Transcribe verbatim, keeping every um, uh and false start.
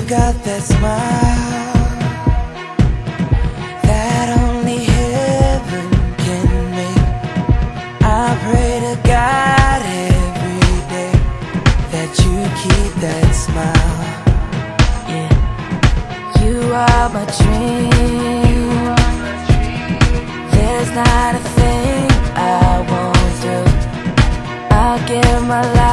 got that smile that only heaven can make. I pray to God every day that you keep that smile. Yeah, you are my dream. There's not a thing I won't do. I'll give my life